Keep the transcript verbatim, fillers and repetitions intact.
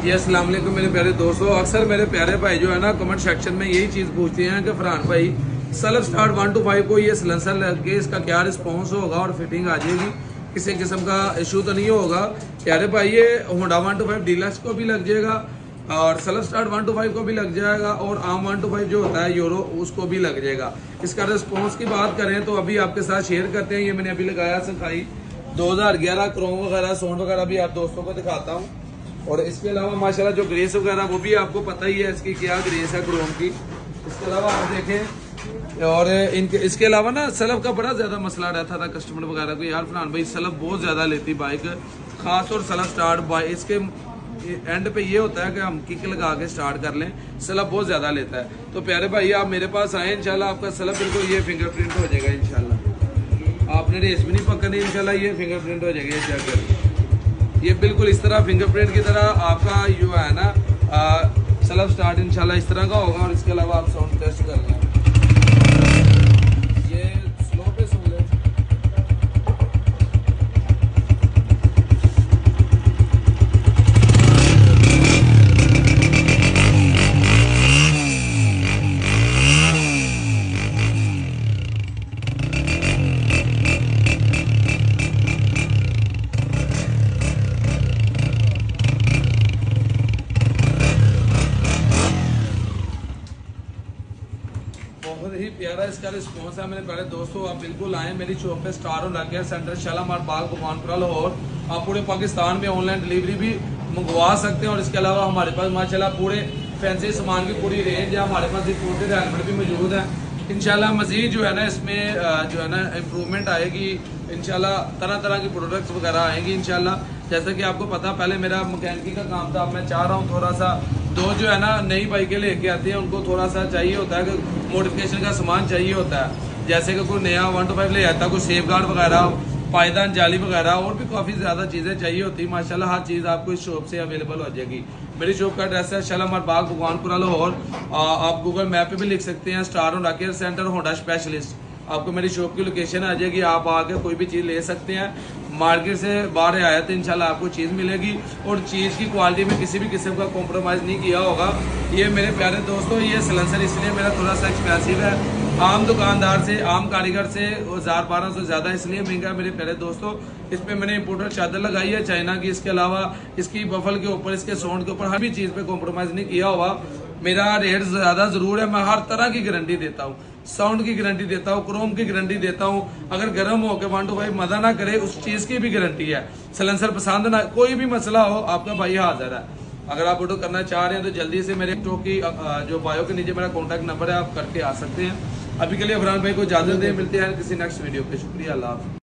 जी अस्सलाम वालेकुम मेरे प्यारे दोस्तों। अक्सर मेरे प्यारे भाई जो है ना कमेंट सेक्शन में यही चीज़ पूछते हैं कि फरहान भाई self start one two five को ये सिलेंसर लग के इसका क्या रिस्पॉन्स होगा और फिटिंग आ जाएगी, किसी किस्म का इशू तो नहीं होगा। प्यारे भाई ये Honda one two five deluxe को भी लग जाएगा और self start one two five को भी लग जाएगा और आम वन टू फाइव जो होता है यूरो उसको भी लग जाएगा। इसका रिस्पॉन्स की बात करें तो अभी आपके साथ शेयर करते हैं। ये मैंने अभी लगाया सिखाई दो हज़ार ग्यारह क्रोम वगैरह सोन वगैरह भी आप दोस्तों को दिखाता हूँ। और इसके अलावा माशाल्लाह जो ग्रेस वगैरह वो भी आपको पता ही है इसकी क्या ग्रेस है क्रोम की। इसके अलावा आप देखें और इनके इसके अलावा ना सलब का बड़ा ज्यादा मसला रहता था कस्टमर वगैरह को, यार फरहान भाई सलब बहुत ज्यादा लेती बाइक, खासतौर सलब स्टार्ट बाइक इसके एंड पे ये होता है कि हम किक लगा के स्टार्ट कर लें, सलब बहुत ज्यादा लेता है। तो प्यारे भाई आप मेरे पास आए इंशाल्लाह आपका सलब बिल्कुल ये फिंगरप्रिंट हो जाएगा इंशाल्लाह। आपने रेस भी नहीं पकड़नी इंशाल्लाह, ये फिंगरप्रिंट हो जाएगा। चेक कर ये बिल्कुल इस तरह फिंगरप्रिंट की तरह आपका जो है ना सेल्फ स्टार्ट इंशाल्लाह इस तरह का होगा। और इसके अलावा आप साउंड टेस्ट कर लें, ये स्लो पे सुन लें। बहुत ही प्यारा इसका रिस्पॉन्स है मेरे प्यारे दोस्तों। आप बिल्कुल आए मेरी शॉप पे star Honda care centre Shalamar Bagh Bhagwanpura Lahore. आप पूरे पाकिस्तान में ऑनलाइन डिलीवरी भी मंगवा सकते हैं। और इसके अलावा हमारे पास माशाल्लाह पूरे फैंसी सामान की पूरी रेंज है। हमारे पास रिपोर्टेड हेलमेट भी मौजूद है। इंशाल्लाह मजीद जो है ना इसमें जो है ना इम्प्रूवमेंट आएगी इंशाल्लाह, तरह तरह की प्रोडक्ट्स वगैरह आएंगी इंशाल्लाह। जैसा कि आपको पता पहले मेरा मैकेनिकी का काम था, अब मैं चाह रहा हूँ थोड़ा सा दो जो है ना नई बाइकें लेके आती हैं उनको थोड़ा सा चाहिए होता है कि मॉडिफिकेशन का सामान चाहिए होता है। जैसे कि कोई नया वन टू फाइव ले आता है, कोई सेफ गार्ड वगैरह, पायदान जाली वगैरह और भी काफ़ी ज़्यादा चीज़ें चाहिए होती है। माशाल्लाह हर चीज़ आपको इस शॉप से अवेलेबल हो जाएगी। मेरी शॉप का एड्रेस है शालामार बाग भगवानपुरा लाहौर। आप गूगल मैप पे भी लिख सकते हैं star Honda care centre Honda specialist, आपको मेरी शॉप की लोकेशन आ जाएगी। आप आके कोई भी चीज़ ले सकते हैं। मार्केट से बाहर आया तो इंशाल्लाह आपको चीज़ मिलेगी और चीज़ की क्वालिटी में किसी भी किस्म का कॉम्प्रोमाइज़ नहीं किया होगा। ये मेरे प्यारे दोस्तों ये सिलेंसर इसलिए मेरा थोड़ा सा एक्सपेंसिव है, आम दुकानदार से आम कारीगर से हज़ार बारह सौ ज़्यादा इसलिए महंगा है मेरे प्यारे दोस्तों। इस पर मैंने इम्पोर्टेड चादर लगाई है चाइना की। इसके अलावा इसकी बफल के ऊपर, इसके साउंड के ऊपर हर भी चीज़ पे कॉम्प्रोमाइज़ नहीं किया हुआ। मेरा रेट ज़्यादा ज़रूर है, मैं हर तरह की गारंटी देता हूँ, साउंड की गारंटी देता हूँ, क्रोम की गारंटी देता हूँ। अगर गर्म हो के वन टू फाइव मजा ना करे उस चीज़ की भी गारंटी है। सिलेंसर पसंद ना, कोई भी मसला हो आपका भाई हाजिर है। अगर आप ऑर्डर करना चाह रहे हैं तो जल्दी से मेरे स्टोर की जो बायो के नीचे मेरा कॉन्टैक्ट नंबर है आप करके आ सकते हैं। अभी के लिए फरहान भाई को इजाजत दें, मिलते हैं किसी नेक्स्ट वीडियो पे। शुक्रिया, अल्लाह हाफ़िज़।